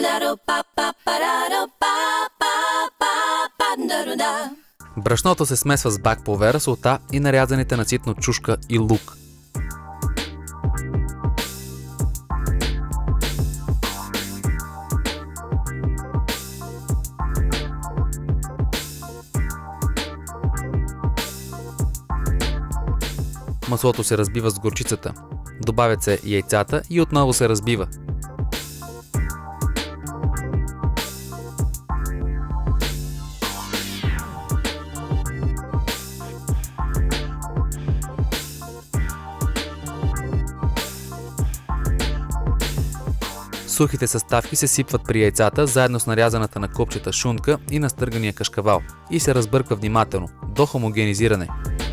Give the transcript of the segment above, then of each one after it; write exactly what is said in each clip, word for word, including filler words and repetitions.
Брашното се смесва с бак повера, солта и нарязаните на ситно чушка и лук. Маслото се разбива с горчицата. Добавят се яйцата и отново се разбива. Сухите съставки се сипват при яйцата, заедно с нарязаната на купчета шунка и настъргания кашкавал и се разбърква внимателно, до хомогенизиране.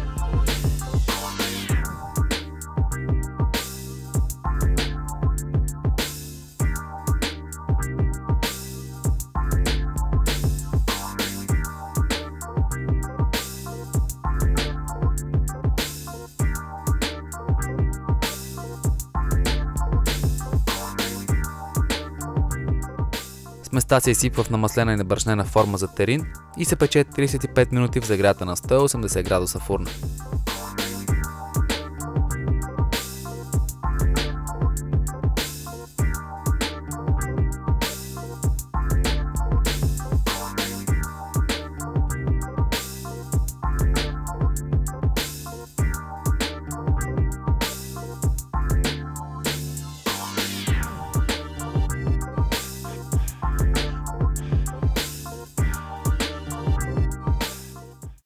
Сместа се изсипва в намаслена и набрашнена форма за терин и се пече тридесет и пет минути в загрята на сто и осемдесет градуса фурна.